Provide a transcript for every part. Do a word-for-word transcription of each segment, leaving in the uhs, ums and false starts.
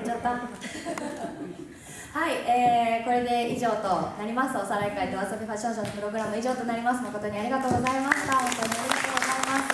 ちゃったはい、えー、これで以上となります。おさらい会とお遊びファッションショーのプログラム以上となります。誠にありがとうございました。本当にありがとうございます。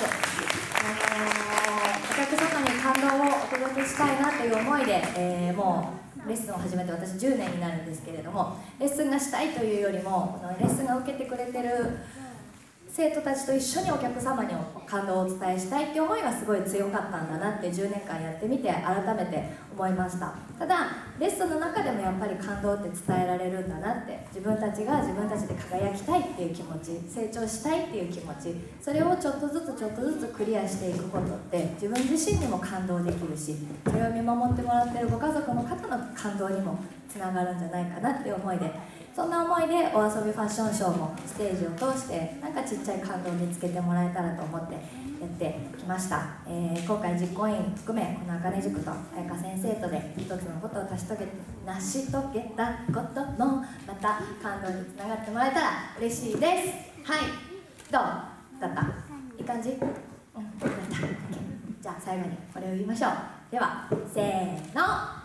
あのー、お客様に感動をお届けしたいなという思いで、えー、もうレッスンを始めて私じゅうねんになるんですけれども、レッスンがしたいというよりもこのレッスンが受けてくれてる生徒たちと一緒にお客様に感動をお伝えしたいっていう思いがすごい強かったんだなってじゅうねんかんやってみて改めて思いました。ただレッスンの中でもやっぱり感動って伝えられるんだなって、自分たちが自分たちで輝きたいっていう気持ち、成長したいっていう気持ち、それをちょっとずつちょっとずつクリアしていくことって自分自身にも感動できるし、それを見守ってもらってるご家族の方の感動にもつながるんじゃないかなっていう思いで、そんな思いでお遊びファッションショーもステージを通してなんかちっちゃい感動を見つけてもらえたらと思ってやってきました。えー、今回実行委員含めこの茜塾と彩香先生とで一つのことを成し遂げ成し遂げたこともまた感動につながってもらえたら嬉しいです。はい、どうだった？いい感じ？うん、よかった。じゃあ最後にこれを言いましょう。ではせーの。